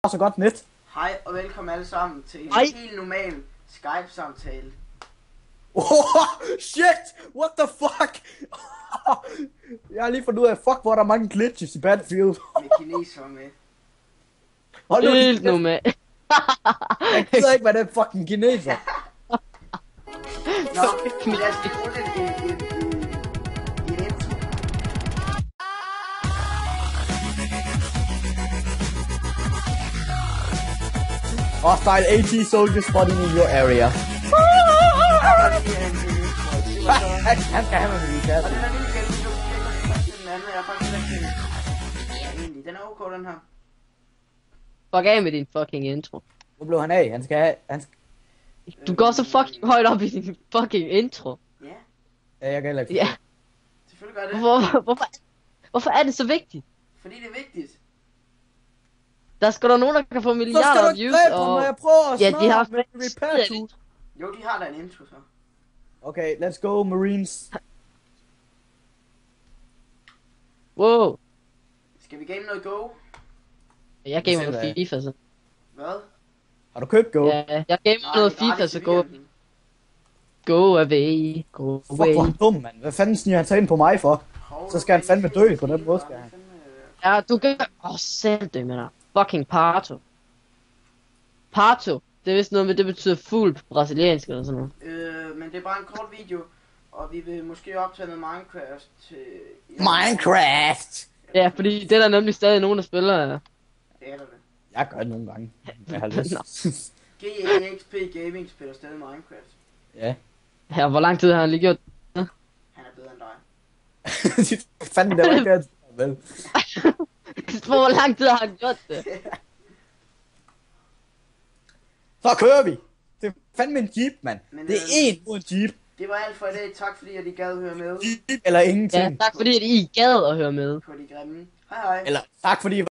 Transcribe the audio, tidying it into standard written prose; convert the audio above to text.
har så godt net. Hej og velkommen alle sammen til en Hej. helt normal Skype-samtale. Oh, shit! What the fuck? Jeg har lige fundet ud af, fuck, hvor der er mange glitches i Battlefield. Med kineser med. Hold nu Helt din nu kæft. med. Jeg gider ikke, hvad det er fucking kineser. Nå, lad os bruge det i et intro. Hostile AT soldiers spotting in your area. Og det er en intro. Han skal have mig, fordi Og den er lige gennem, så den anden er faktisk rigtig... Ja, egentlig. Den er ok, den her. Fuck af med din fucking intro. Hvor blev han af? Han skal have... Du går så fucking højt op i din fucking intro. Ja, Ja, jeg kan heller ikke. Ja. selvfølgelig gør det. Hvorfor er det så vigtigt? Fordi det er vigtigt. Der skal der nogen, der kan få Så milliarder skal du af ikke views, dræbe ham, når og... jeg prøver at Ja, de har med repair tool. Jo, de har da en intro så. Okay, let's go, Marines. Wow. Skal vi game noget Go? Jeg gamer ser, noget hvad- FIFA, så... Hvad? Har du købt Go? Ja, jeg gamer noget det er FIFA, gratis så i go weekenden. away, go Fuck, away. hvor er han dum, mand. Hvad fanden sniger han sig ind på mig for? Hov, Så skal han fandme dø på den måde, skal han. Ja, du kan... selv dø med dig. Fucking Pato. Pato. Det er vist noget med, det betyder fugl på brasiliansk eller sådan noget. Men det er bare en kort video, og vi vil måske optage noget Minecraft til... Minecraft! Ja, fordi det er der nemlig stadig nogen, der spiller. Det er der det. Jeg gør det nogle gange. Jeg har lyst. GXP Gaming spiller stadig Minecraft. Ja. Ja, hvor lang tid har han lige gjort? Han er bedre end dig. Fanden, det var ikke det. Vel. Hvor lang tid har han gjort det? Så kører vi! Det er fandme en jeep, mand. Men, Det er én mod en jeep. Det var alt for i dag. Tak fordi at I gad høre med Jeep eller ingenting. Ja, tak fordi at I gad at høre med. på de grimme. Hej hej. Eller tak fordi